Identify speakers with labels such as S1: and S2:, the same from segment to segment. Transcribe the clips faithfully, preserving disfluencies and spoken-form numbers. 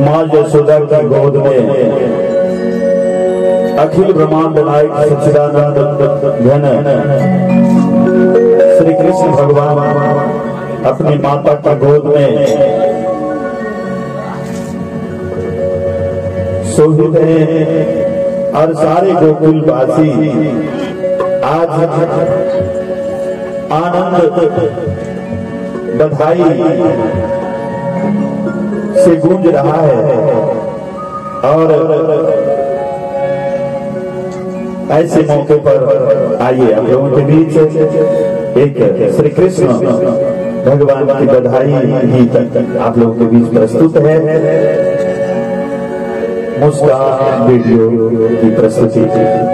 S1: माँ यशोदा की गोद में अखिल ब्रह्मांड नायक सच्चिदानंद घन श्री कृष्ण भगवान अपनी माता की गोद में शोभित हैं और सारे गोकुल वासी आज आनंद बधाई से गूंज रहा है। और ऐसे मौके पर आइए हम लोगों के बीच एक श्री कृष्ण भगवान की बधाई गीत आप लोगों के बीच प्रस्तुत है। मुस्कान वीडियो की प्रस्तुति।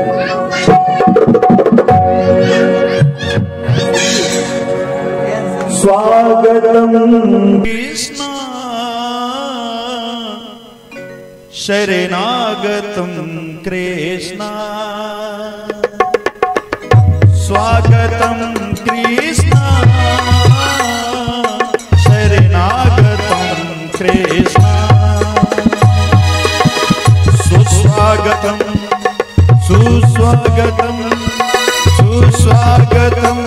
S1: स्वागतम
S2: कृष्ण शरणागतम कृष्ण स्वागतम कृष्ण शरणागतम कृष्ण सुस्वागतम सुस्वागतम सुस्वागतम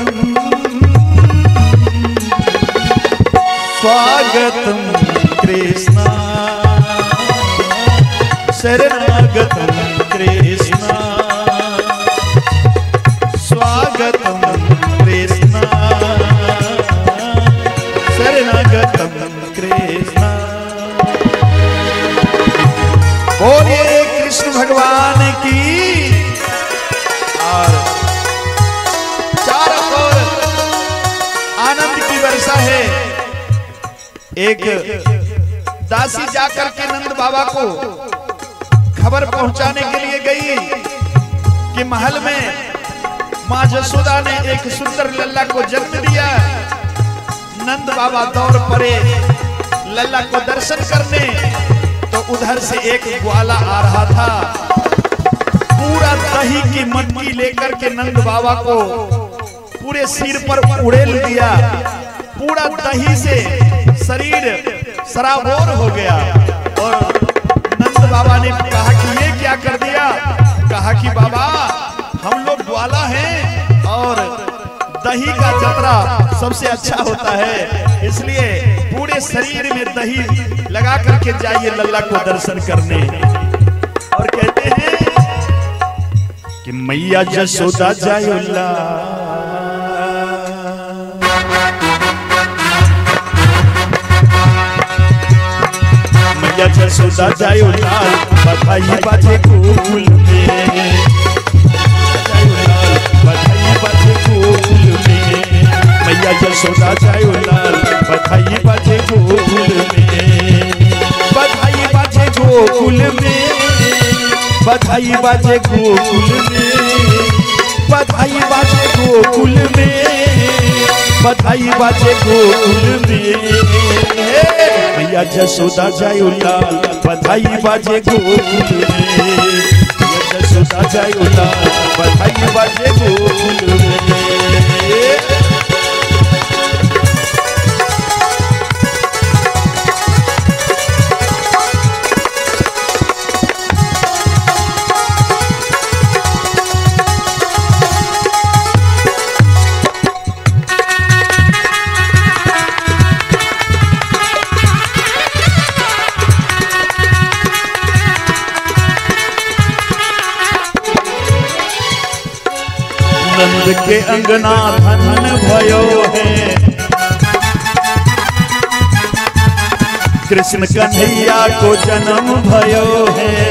S2: स्वागतम कृष्ण शरणागतम कृष्ण स्वागतम कृष्ण शरणागतम कृष्ण। बोलिए कृष्ण भगवान की। और चारों ओर आनंद की वर्षा है। एक दासी जाकर के नंद बाबा को खबर पहुंचाने के लिए गई कि महल में मां यशोदा ने एक सुंदर लल्ला को जन्म दिया। नंद बाबा दौड़ पड़े लल्ला को दर्शन करने, तो उधर से एक ग्वाला आ रहा था। पूरा दही की मटकी लेकर के नंद बाबा को पूरे सिर पर उड़ेल दिया। पूरा दही से शरीर सराबोर हो गया। और नंद बाबा ने कहा कि ये क्या कर दिया। कहा कि बाबा हम लोग ग्वाला हैं और दही का जतरा सबसे अच्छा होता है, इसलिए पूरे शरीर में दही लगा करके जाइए लल्ला को दर्शन करने। और कहते हैं कि मैया यशोदा जायोला यशोदा जायो लाल बधाई बाजे गोकुल में। बधाई बाजे गोकुल में मैया यशोदा जायो लाल बधाई बाजे गोकुल में। बधाई बाजे गोकुल में बधाई बाजे गोकुल में बधाई बाजे गोकुल में बधाई बाजे गोकुल में। मैया यशोदा जायो लाल बधाई बाजे गोकुल में। यशोदा जायो लाल बधाई बाजे गोकुल में। नंद के अंगना धन भयो है। कृष्ण कन्हैया को जन्म भयो है।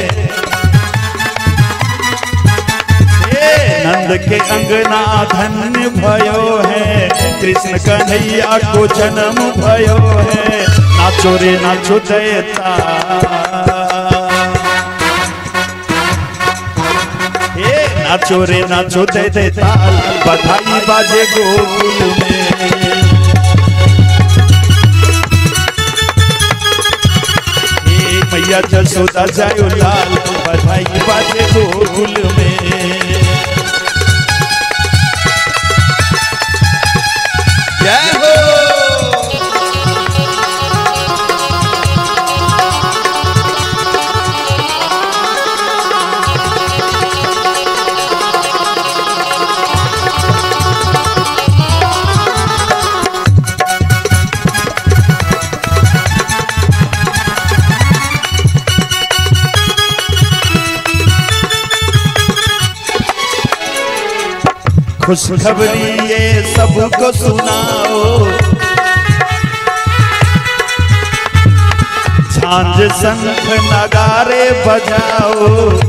S2: नंद के अंगना धन भयो है। कृष्ण कन्हैया को जन्म भयो है। नाचो रे नाचो देता नाचो रे नाचो दे दे ताल बधाई बाजे गोकुल में। मैया यशोदा जायो लाल बधाई बाजे गोकुल में। जय हो खुशखबरी ये सबको सुनाओ, झांझ शंख नगारे बजाओ।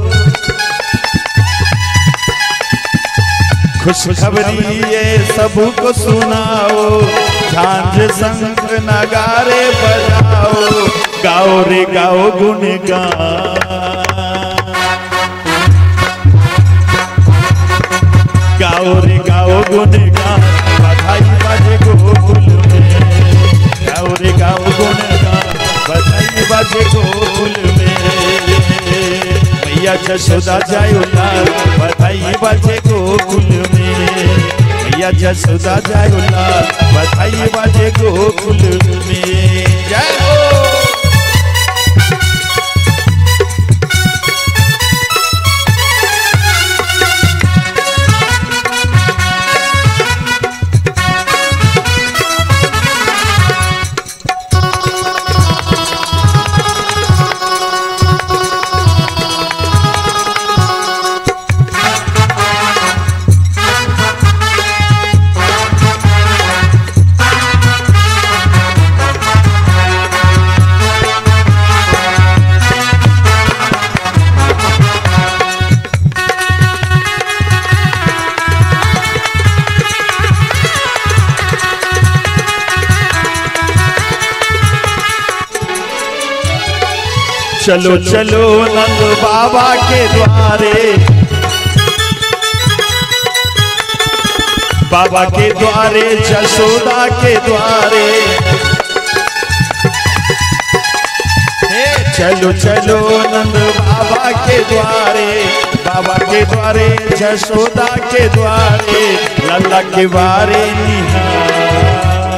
S2: खुशखबरी ये सबको सुनाओ, झांझ शंख नगारे बजाओ। गाओ रे गाओ गुणगान, गाओ रे गाओ गुणगान, बधाई बाजे गोकुल में। गाओ रे गाओ गुणगान, बधाई बाजे गोकुल में। मैया जशोदा जायो लाल, बधाई बाजे गोकुल में। मैया जशोदा जायो लाल, बधाई बाजे गोकुल में। जय हो। चलो चलो नंद बाबा के द्वारे, बाबा के द्वारे, जशोदा के द्वारे। चलो चलो नंद बाबा के द्वारे, बाबा के द्वारे, जशोदा के द्वारे। लल्ला के बारे निहार,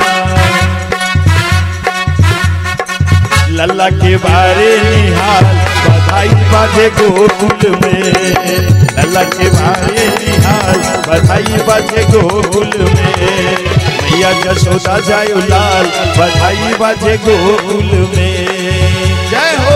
S2: लल्ला के बारे निहाल, बधाई बाजे गोकुल में। लल्ला के बारे निहाल, बधाई बाजे गोकुल में। मैया जशोदा जायो लाल, बधाई बाजे गोकुल में। जय हो।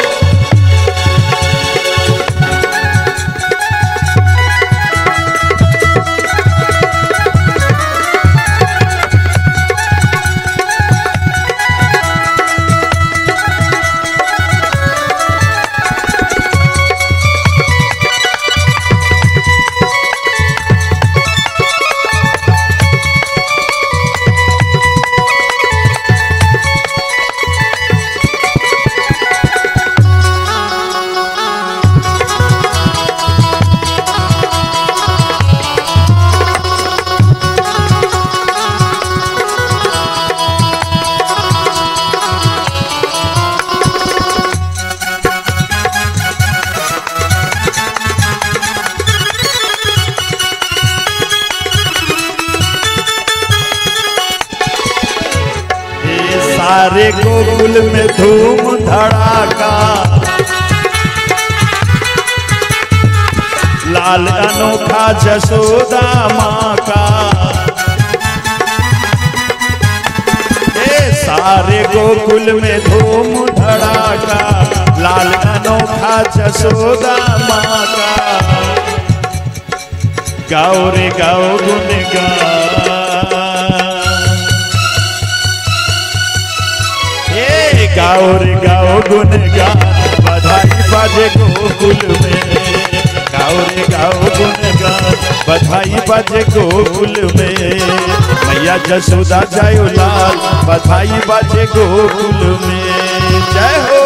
S2: सारे गोकुल में धूम धड़ाका, लाल अनोखा जशोदा माँ का। ए सारे गोकुल में धूम धड़ाका, लाल अनोखा जशोदा माँ का। गाओ रे गाओ गुणगान, गाओ रे गाओ गुणगान, बधाई बाजे गोकुल में। गाओ रे गाओ गुणगान, बधाई बाजे गोकुल में। मैया जशोदा जायो लाल, बधाई बाजे गोकुल में। जय हो।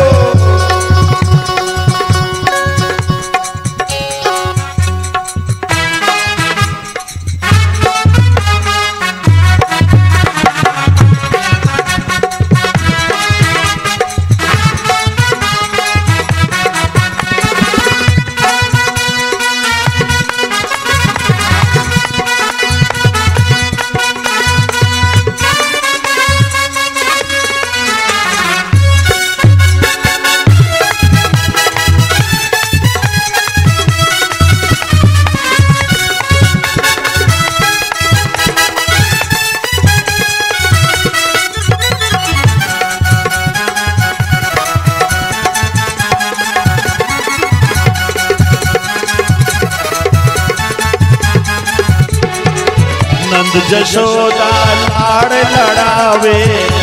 S2: नंद जशोदा लाड़ लड़ावे,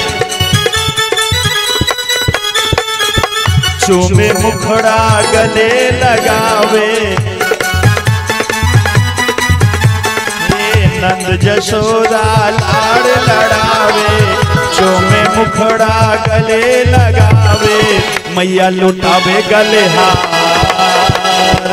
S2: चूमे मुखड़ा गले लगावे। नंद जशोदा लाड़ लड़ावे, चूमे मुखड़ा गले लगावे। मैया लुटावे गले हार,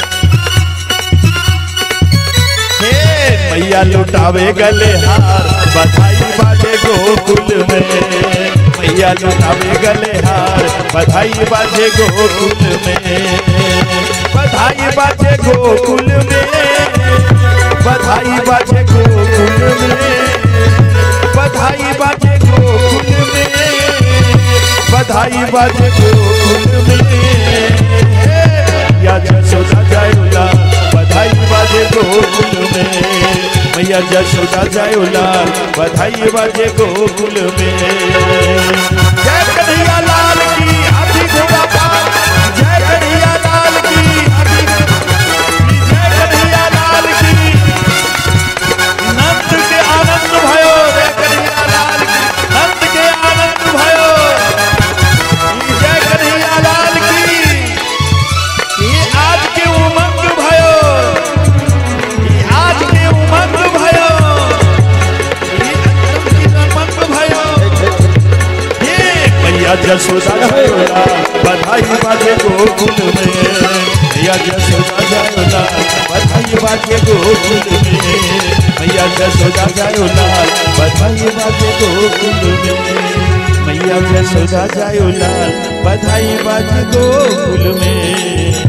S2: हे मैया लुटावे गले हार। बधाई बाजे गोकुल में, मैया लुटावे गले हार। बधाई बाजे गोकुल में, बधाई बाजे गोकुल में, बधाई बाजे गोकुल में, बधाई बाजे गोकुल में, बधाई बाजे गोकुल में। या जशोदा जायोला बधाई बाजे गोकुल में, मैया जशोदा जायोला बधाई बाजे गोकुल में। जय कन्हैया लाल की हाथी घोड़ा पार, जय कन्हैया लाल की हाथी, जय कन्हैया लाल की। नंद के आनंद भयो, जय कन्हैया लाल की, नंद के आनंद भयो, जय कन्हैया लाल की। ये आज के उमंग भयो, ये आज के उमंग भयो, ये उमंग भयो। ये मैया जशोदा जायोला बधाई बाजे गोकुल में, मैया जशोदा जायोला बधाई बाजे गोकुल में, मैया जशोदा जायोला बधाई बाजे गोकुल में, मैया जशोदा जायोला बधाई बाजे गोकुल में।